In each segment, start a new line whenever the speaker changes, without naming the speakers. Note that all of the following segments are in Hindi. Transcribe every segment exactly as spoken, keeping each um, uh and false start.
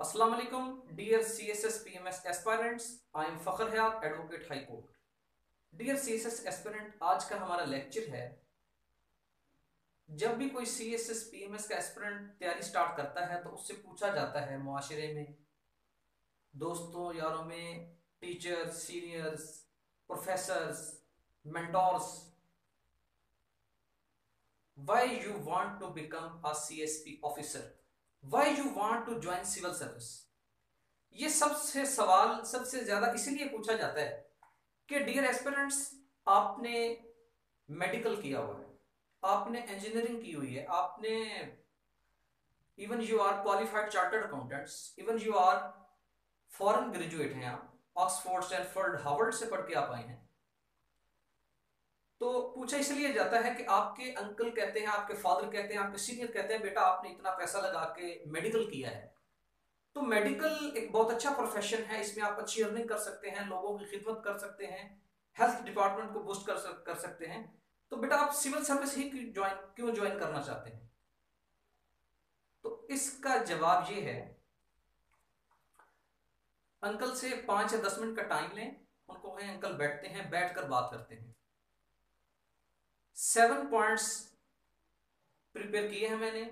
अस्सलाम वालेकुम dear C S S P M S Aspirants, I am Fakhar Hayat, advocate high court. Dear C S S Aspirant, आज का हमारा लेक्चर है। जब भी कोई C S S P M S का एस्पिरेंट तैयारी स्टार्ट करता है तो उससे पूछा जाता है मुआशरे में, दोस्तों यारों में, teachers, seniors, professors, mentors, why you want to become a C S P officer, why you want to join civil service. ये सबसे सवाल सबसे ज्यादा इसलिए पूछा जाता है कि डियर एस्पिरेंट्स, आपने मेडिकल किया हुआ है, आपने इंजीनियरिंग की हुई है, आपने even you are qualified chartered accountants, even you are foreign graduate हैं, आप ऑक्सफोर्ड, स्टैनफोर्ड, हार्वर्ड से पढ़ के आप आए हैं। तो पूछा इसलिए जाता है कि आपके अंकल कहते हैं, आपके फादर कहते हैं, आपके सीनियर कहते हैं, बेटा आपने इतना पैसा लगा के मेडिकल किया है। तो मेडिकल एक बहुत अच्छा प्रोफेशन है, इसमें आप अच्छी अर्निंग कर सकते हैं, लोगों की खिदमत कर सकते हैं, हेल्थ डिपार्टमेंट को बूस्ट कर सक, कर सकते हैं। तो बेटा आप सिविल सर्विस ही ज्वाइन क्यों ज्वाइन करना चाहते हैं? तो इसका जवाब ये है, अंकल से पांच या दस मिनट का टाइम लें, उनको कहें अंकल बैठते हैं, बैठकर बात करते हैं। सेवन पॉइंट्स प्रिपेयर किए हैं मैंने,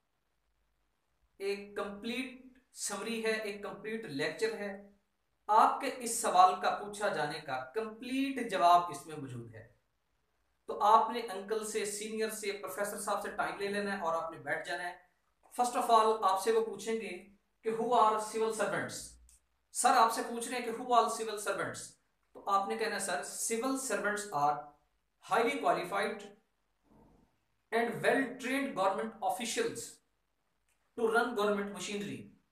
एक कंप्लीट समरी है, एक कंप्लीट लेक्चर है। आपके इस सवाल का पूछा जाने का कंप्लीट जवाब इसमें मौजूद है। तो आपने अंकल से, सीनियर से, प्रोफेसर साहब से टाइम ले लेना है और आपने बैठ जाना है। फर्स्ट ऑफ ऑल आपसे वो पूछेंगे कि who are civil servants. Sir आपसे पूछ रहे हैं कि हु आर सिविल सर्वेंट्स, तो आपने कहना है sir civil servants are highly qualified and well trained government officials to run government machinery.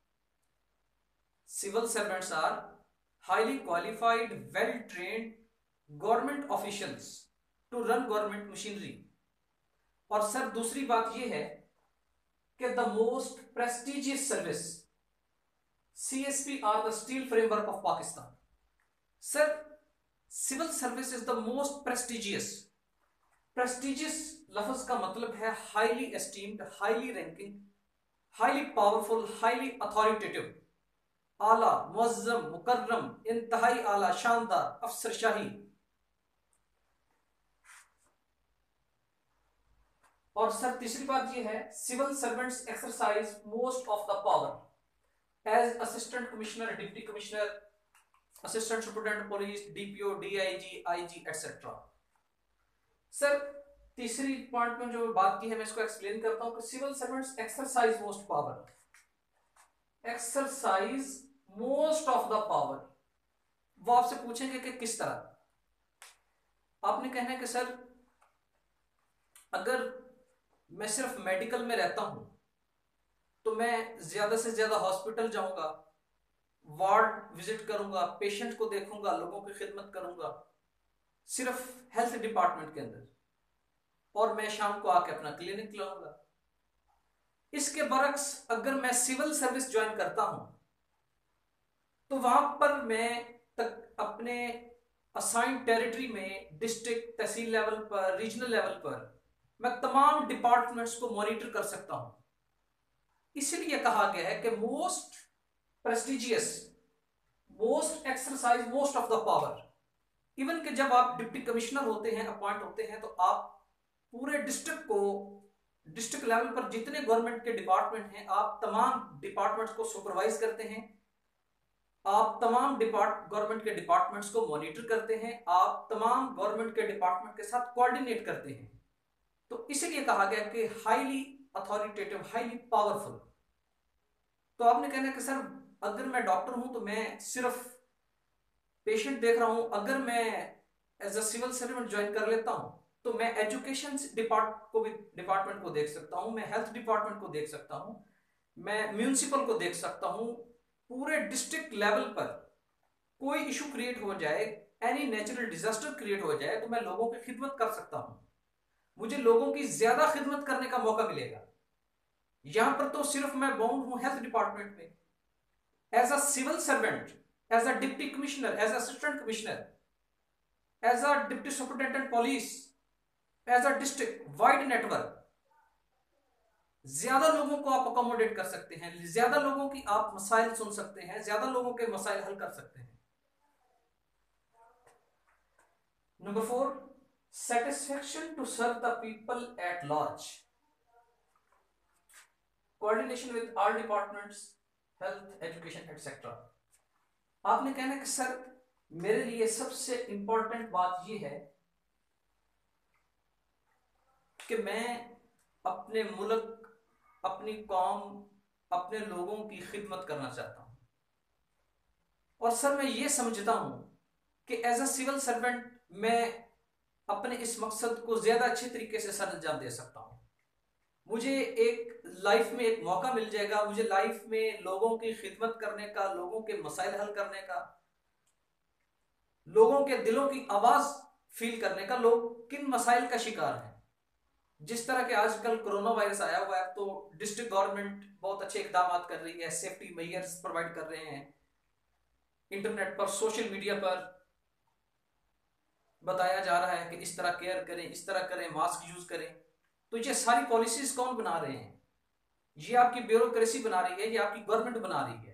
Civil servants are highly qualified, well-trained government officials to run government machinery. और सर दूसरी बात यह है कि the most prestigious service C S P are the steel framework of Pakistan. Sir, civil service is the most prestigious. Prestigious लफ्ज का मतलब है highly esteemed, highly ranking, highly powerful, highly authoritative, आला, मुअज्जम, मुकर्रम, इंतहाई आला, शानदार, अफसरशाही। और सर तीसरी बात ये है, civil servants exercise most of the power as assistant commissioner, deputy commissioner, assistant superintendent police, DPO, DIG, IG etcetera. Sir तीसरी पॉइंट में जो बात की है मैं इसको एक्सप्लेन करता हूं कि civil servants exercise most power, exercise most of the power. वो आपसे पूछेंगे कि किस तरह। आपने कहना है कि सर अगर मैं सिर्फ मेडिकल में रहता हूं तो मैं ज्यादा से ज्यादा हॉस्पिटल जाऊंगा, वार्ड विजिट करूंगा, पेशेंट को देखूंगा, लोगों की खिदमत करूंगा सिर्फ हेल्थ डिपार्टमेंट के अंदर, और मैं शाम को आके अपना क्लिनिक लाऊंगा। इसके बरक्स अगर मैं सिविल सर्विस ज्वाइन करता हूं तो वहां पर मैं तक अपने असाइंड टेरिटरी में डिस्ट्रिक्ट, तहसील लेवल पर, रीजनल लेवल पर मैं तमाम डिपार्टमेंट्स को मॉनिटर कर सकता हूं। इसीलिए कहा गया है कि most prestigious, most exercise most of the power. Even कि जब आप डिप्टी कमिश्नर होते हैं, अपॉइंट होते हैं, तो आप पूरे डिस्ट्रिक्ट को, डिस्ट्रिक्ट लेवल पर जितने गवर्नमेंट के डिपार्टमेंट हैं, आप तमाम डिपार्टमेंट्स को सुपरवाइज करते हैं, आप तमाम डिपार्ट गवर्नमेंट के डिपार्टमेंट्स को मॉनिटर करते हैं, आप तमाम गवर्नमेंट के डिपार्टमेंट के साथ कोऑर्डिनेट करते हैं। तो इसीलिए कहा गया कि हाईली अथॉरिटेटिव, हाईली पावरफुल। तो आपने कहना है कि सर अगर मैं डॉक्टर हूं तो मैं सिर्फ पेशेंट देख रहा हूं, अगर मैं as a civil servant join कर लेता हूं तो मैं एजुकेशन डिपार्ट को भी डिपार्टमेंट को देख सकता हूं, मैं हेल्थ डिपार्टमेंट को देख सकता हूं, मैं म्यूनिसिपल को देख सकता हूं। पूरे डिस्ट्रिक्ट लेवल पर कोई इशू क्रिएट हो जाए, एनी नेचुरल डिजास्टर क्रिएट हो जाए, तो मैं लोगों की खिदमत कर सकता हूं, मुझे लोगों की ज्यादा खिदमत करने का मौका मिलेगा। यहां पर तो सिर्फ मैं बाउंड हूं हेल्थ डिपार्टमेंट में। As a civil servant, as a deputy commissioner, as assistant commissioner, as a deputy superintendent police, as a district wide network, ज्यादा लोगों को आप अकोमोडेट कर सकते हैं, ज्यादा लोगों की आप मसाइल सुन सकते हैं, ज्यादा लोगों के मसाइल हल कर सकते हैं। Number four, satisfaction to serve the people at large, coordination with all departments, health, education etcetera. आपने कहना कि सर मेरे लिए सबसे इंपॉर्टेंट बात यह है कि मैं अपने मुल्क, अपनी कौम, अपने लोगों की खिदमत करना चाहता हूं, और सर मैं ये समझता हूं कि एज अ सिविल सर्वेंट मैं अपने इस मकसद को ज्यादा अच्छे तरीके से सर अंजाम दे सकता हूं। मुझे एक लाइफ में एक मौका मिल जाएगा, मुझे लाइफ में लोगों की खिदमत करने का, लोगों के मसाइल हल करने का, लोगों के दिलों की आवाज फील करने का, लोग किन मसाइल का शिकार हैं। जिस तरह के आजकल कोरोना वायरस आया हुआ है, तो डिस्ट्रिक्ट गवर्नमेंट बहुत अच्छे इकदाम कर रही है, सेफ्टी मेजर्स प्रोवाइड कर रहे हैं, इंटरनेट पर, सोशल मीडिया पर बताया जा रहा है कि इस तरह केयर करें, इस तरह करें, मास्क यूज करें। तो ये सारी पॉलिसीज कौन बना रहे हैं? ये आपकी ब्यूरोक्रेसी बना रही है, ये आपकी गवर्नमेंट बना रही है।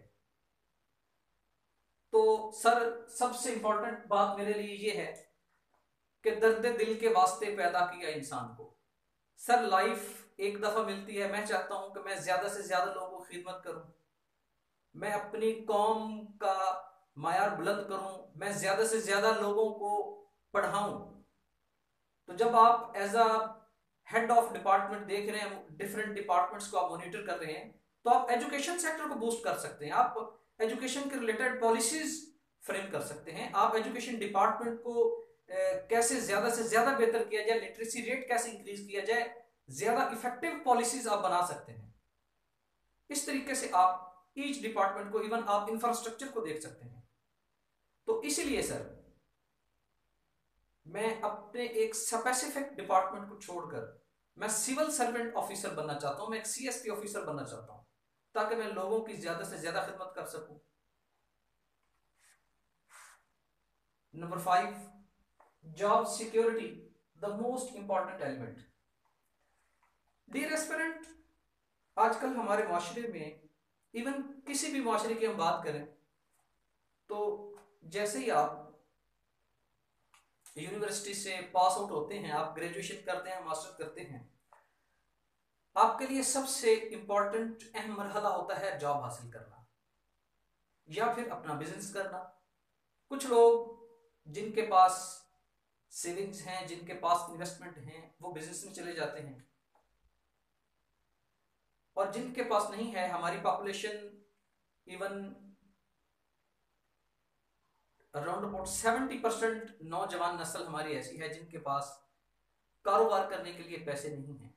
तो सर सबसे इंपॉर्टेंट बात मेरे लिए ये है कि दर्द दिल के वास्ते पैदा किया इंसान को। सर लाइफ एक दफा मिलती है, मैं चाहता हूं कि मैं ज्यादा से ज्यादा लोगों की खिदमत करूं, मैं अपनी कौम का मायार बुलंद करूं, मैं ज्यादा से ज्यादा लोगों को पढ़ाऊं। तो जब आप as a head of department देख रहे हैं, डिफरेंट डिपार्टमेंट्स को आप मॉनिटर कर रहे हैं, तो आप एजुकेशन सेक्टर को बूस्ट कर सकते हैं, आप एजुकेशन के रिलेटेड पॉलिसीज फ्रेम कर सकते हैं, आप एजुकेशन डिपार्टमेंट को कैसे ज्यादा से ज्यादा बेहतर किया जाए, लिटरेसी रेट कैसे इंक्रीज किया जाए, ज्यादा इफेक्टिव पॉलिसीज आप बना सकते हैं। इस तरीके से आप ईच डिपार्टमेंट को, इवन आप इंफ्रास्ट्रक्चर को देख सकते हैं। तो इसीलिए सर मैं अपने एक स्पेसिफिक डिपार्टमेंट को छोड़कर मैं सिविल सर्वेंट ऑफिसर बनना चाहता हूं, मैं एक सीएसपी ऑफिसर बनना चाहता हूं, ताकि मैं लोगों की ज्यादा से ज्यादा खिदमत कर सकूं। Number five, job security, the most important element. Dear aspirant, आजकल हमारे माशरे में, इवन किसी भी माशरे की हम बात करें, तो जैसे ही आप यूनिवर्सिटी से पास आउट होते हैं, आप ग्रेजुएशन करते हैं, मास्टर करते हैं, आपके लिए सबसे इंपॉर्टेंट अहम मरहला होता है जॉब हासिल करना या फिर अपना बिजनेस करना। कुछ लोग जिनके पास सेविंग्स हैं, जिनके पास इन्वेस्टमेंट हैं, वो बिजनेस में चले जाते हैं, और जिनके पास नहीं है, हमारी population even around about seventy percent नौजवान नस्ल हमारी ऐसी है जिनके पास कारोबार करने के लिए पैसे नहीं हैं।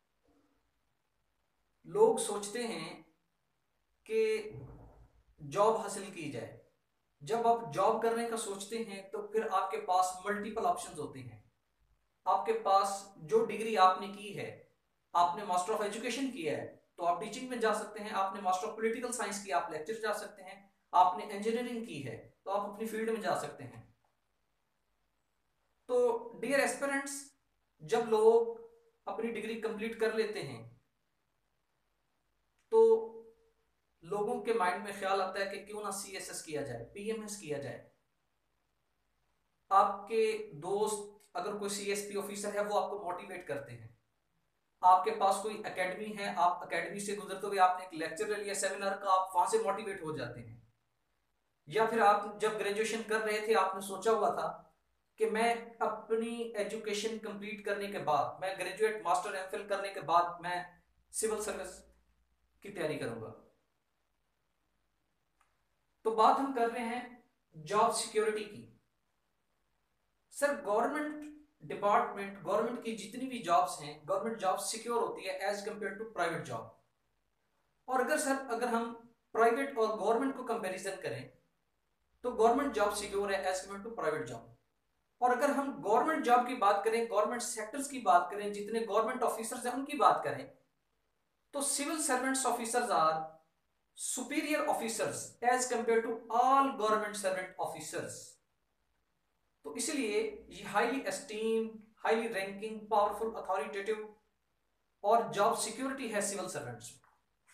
लोग सोचते हैं कि जॉब हासिल की जाए। जब आप जॉब करने का सोचते हैं तो फिर आपके पास मल्टीपल ऑप्शंस होते हैं। आपके पास जो डिग्री आपने की है, आपने मास्टर ऑफ एजुकेशन किया है तो आप टीचिंग में जा सकते हैं, आपने मास्टर ऑफ पॉलिटिकल साइंस किया आप लेक्चर जा सकते हैं, आपने इंजीनियरिंग की है तो आप अपनी फील्ड में जा सकते हैं। तो डियर एस्पिरेंट्स, जब लोग अपनी डिग्री कंप्लीट कर लेते हैं तो लोगों के माइंड में ख्याल आता है कि क्यों ना सीएसएस किया जाए, पीएमएस किया जाए। आपके दोस्त अगर कोई सीएसपी ऑफिसर है, वो आपको मोटिवेट करते हैं। आपके पास कोई एकेडमी है, आप एकेडमी से गुजरते हुए आपने एक लेक्चर ले लिया सेमिनार का, आप वहां से मोटिवेट हो जाते हैं। या फिर आप जब ग्रेजुएशन कर रहे थे, आपने सोचा हुआ था कि मैं अपनी एजुकेशन कंप्लीट करने के बाद, मैं ग्रेजुएट मास्टर एमफिल करने के बाद मैं सिविल सर्विस की तैयारी करूंगा। तो बात हम कर रहे हैं जॉब सिक्योरिटी की। सर गवर्नमेंट डिपार्टमेंट, गवर्नमेंट की जितनी भी जॉब्स हैं, गवर्नमेंट जॉब सिक्योर होती है as compare to private job. और अगर सर अगर हम प्राइवेट और गवर्नमेंट को कंपैरिजन करें तो गवर्नमेंट जॉब सिक्योर है as compare to private job. और अगर हम गवर्नमेंट जॉब की बात करें, गवर्नमेंट सेक्टर्स की बात करें, जितने गवर्नमेंट ऑफिसर्स हैं उनकी बात करें, तो civil servants officers are superior officers as compare to all government servant officers. तो इसलिए ये highly esteemed, highly ranking, powerful, authoritative और जॉब सिक्योरिटी है सिविल सर्वेंट्स में।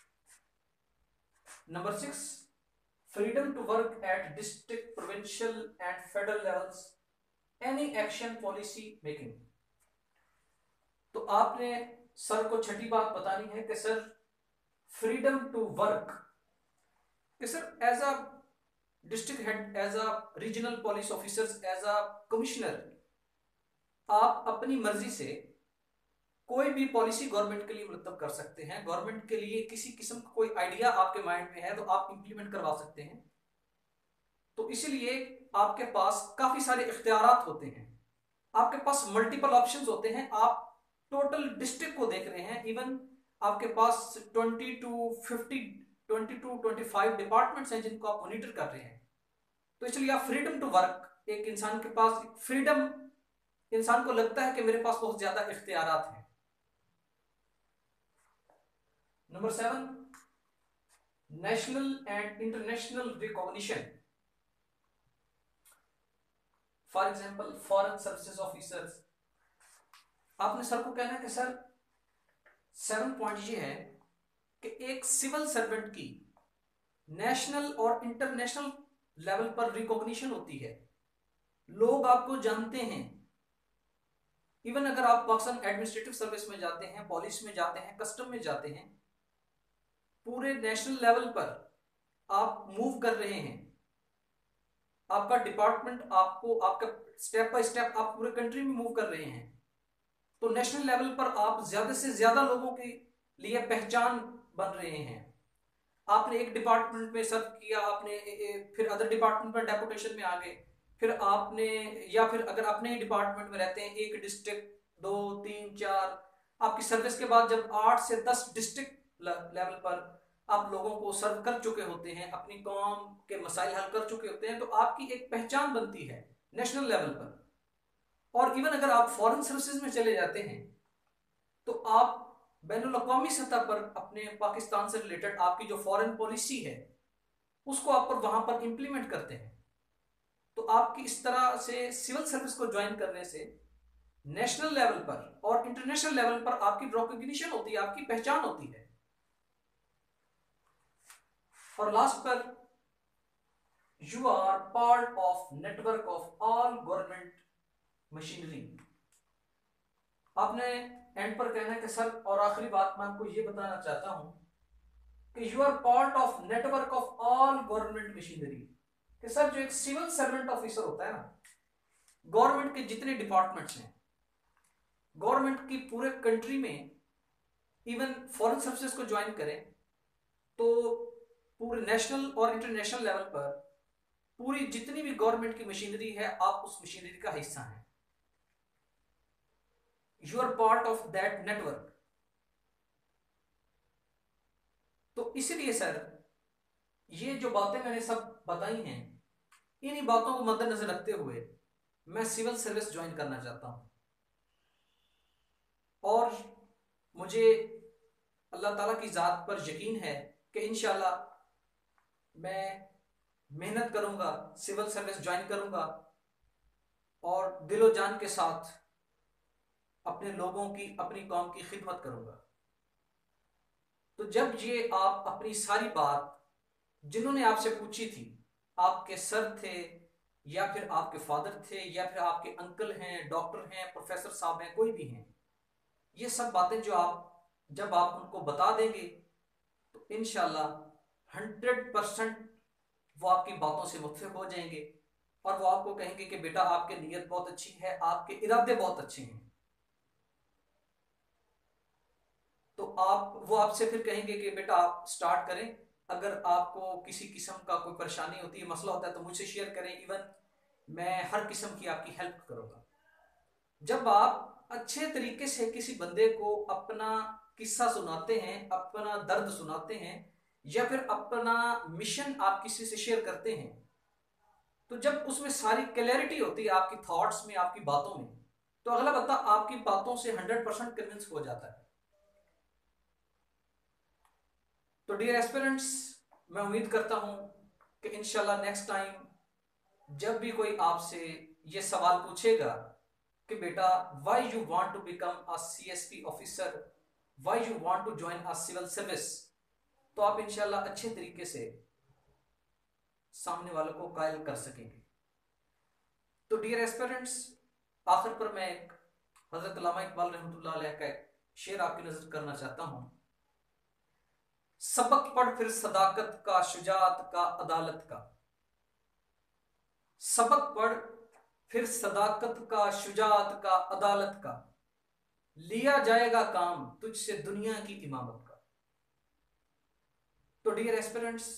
Number six, freedom to work at district, provincial and federal levels, any action policy making. तो आपने सर को छठी बात बतानी है कि सर फ्रीडम टू वर्क, कि sir as a district head, as a regional police officers, as a commissioner, आप अपनी मर्जी से कोई भी पॉलिसी गवर्नमेंट के लिए मुरतब कर सकते हैं। गवर्नमेंट के लिए किसी किस्म का कोई आइडिया आपके माइंड में है तो आप इंप्लीमेंट करवा सकते हैं। तो इसीलिए आपके पास काफी सारे इख्तियारात होते हैं, आपके पास मल्टीपल ऑप्शंस होते हैं। आप टोटल डिस्ट्रिक्ट को देख रहे हैं, इवन आपके पास twenty to fifty, twenty to twenty five departments हैं जिनको आप मॉनिटर कर रहे हैं। तो इसलिए आप फ्रीडम टू वर्क, एक इंसान के पास फ्रीडम, इंसान को लगता है कि मेरे पास बहुत ज्यादा इख्तियारात हैं। Number seven, national and international recognition. For example foreign services officers, आपने सर को कहना है कि सर सेवन पॉइंट ये है कि एक सिविल सर्वेंट की नेशनल और इंटरनेशनल लेवल पर रिकॉग्निशन होती है, लोग आपको जानते हैं। इवन अगर आप पाकिस्तान एडमिनिस्ट्रेटिव सर्विस में जाते हैं, पुलिस में जाते हैं, कस्टम में जाते हैं, पूरे नेशनल लेवल पर आप मूव कर रहे हैं, आपका डिपार्टमेंट आपको, आपका स्टेप बाय स्टेप आप पूरे कंट्री में मूव कर रहे हैं, तो नेशनल लेवल पर आप ज्यादा से ज्यादा लोगों के लिए पहचान बन रहे हैं। आपने एक डिपार्टमेंट में सर्व किया, आपने फिर अदर डिपार्टमेंट में डेपुटेशन में आ गए, फिर आपने, या फिर अगर अपने ही डिपार्टमेंट में रहते हैं, एक डिस्ट्रिक्ट, दो, तीन, चार, आपकी सर्विस के बाद जब आठ से दस डिस्ट्रिक्ट लेवल पर आप लोगों को सर्व कर चुके होते हैं, अपनी कौम के मसाइल हल कर चुके होते हैं, तो आपकी एक पहचान बनती है नेशनल लेवल पर। और इवन अगर आप फॉरेन सर्विसेज में चले जाते हैं तो आप बैनुल अक़वामी सतह पर अपने पाकिस्तान से रिलेटेड आपकी जो फॉरेन पॉलिसी है उसको आप पर वहां पर इंप्लीमेंट करते हैं। तो आपकी इस तरह से सिविल सर्विस को ज्वाइन करने से नेशनल लेवल पर और इंटरनेशनल लेवल पर आपकी रिकॉग्निशन होती है, आपकी पहचान होती है। और लास्ट पर, you are part of network of all government machinery. आपने एंड पर कहना है कि सर, और आखिरी बात मैं आपको ये बताना चाहता हूं कि you are part of network of all government machinery. कि सर जो एक सिविल सर्वेंट ऑफिसर होता है ना, गवर्नमेंट के जितने डिपार्टमेंट्स हैं, गवर्नमेंट की पूरे कंट्री में, इवन फॉरेन सर्विसेज को ज्वाइन करें तो पूरे नेशनल और इंटरनेशनल लेवल पर पूरी जितनी भी गवर्नमेंट की मशीनरी है, आप उस मशीनरी का हिस्सा हैं। You are part of that network. तो इसीलिए सर ये जो बातें मैंने सब बताई हैं, इन्हीं बातों को मद्देनजर रखते हुए मैं सिविल सर्विस ज्वाइन करना चाहता हूं। और मुझे अल्लाह ताला की जात पर यकीन है कि इंशाल्लाह मैं मेहनत करूंगा, सिविल सर्विस ज्वाइन करूंगा और दिलो जान के साथ अपने लोगों की, अपनी कौम की खिदमत करूंगा। तो जब ये आप अपनी सारी बात जिन्होंने आपसे पूछी थी, आपके सर थे या फिर आपके फादर थे या फिर आपके अंकल हैं, डॉक्टर हैं, प्रोफेसर साहब हैं, कोई भी हैं, ये सब बातें जो आप जब आप उनको बता देंगे तो इंशाल्लाह हंड्रेड परसेंट वो आपकी बातों से मुत्फिक हो जाएंगे और वो आपको कहेंगे कि बेटा आपकी नीयत बहुत अच्छी है, आपके इरादे बहुत अच्छे हैं। तो आप, वो आपसे फिर कहेंगे कि बेटा आप स्टार्ट करें, अगर आपको किसी किस्म का कोई परेशानी होती है, मसला होता है तो मुझसे शेयर करें, इवन मैं हर किस्म की आपकी हेल्प करूंगा। जब आप अच्छे तरीके से किसी बंदे को अपना किस्सा सुनाते हैं, अपना दर्द सुनाते हैं या फिर अपना मिशन आप किसी से शेयर करते हैं, तो जब उसमें सारी क्लैरिटी होती है आपकी थॉट्स में, आपकी बातों में, तो अगला बंदा आपकी बातों से हंड्रेड परसेंट कन्विंस हो जाता है। तो डियर एस्पिरेंट्स, मैं उम्मीद करता हूं कि इंशाल्लाह नेक्स्ट टाइम जब भी कोई आपसे ये सवाल पूछेगा कि बेटा why you want to become a CSP officer, why you want to join a civil service, तो आप इंशाल्लाह अच्छे तरीके से सामने वालों को कायल कर सकेंगे। तो डियर एस्पिरेंट्स, आखिर पर मैं एक हजरत अल्लामा इकबाल रहमतुल्लाह अलैह का एक शेर आपकी नजर करना चाहता हूं। सबक पढ़ फिर सदाकत का, शुजात का, अदालत का। सबक पढ़ फिर सदाकत का, शुजात का, अदालत का, लिया जाएगा काम तुझसे दुनिया की इमामत का। तो डियर एस्पिरेंट्स,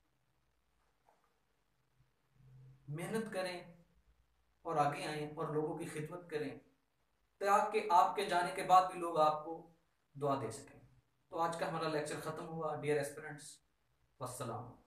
मेहनत करें और आगे आएं और लोगों की खिदमत करें, ताकि आपके जाने के बाद भी लोग आपको दुआ दे सकें। तो आज का हमारा लेक्चर खत्म हुआ डियर एस्पिरेंट्स। वस्सलाम।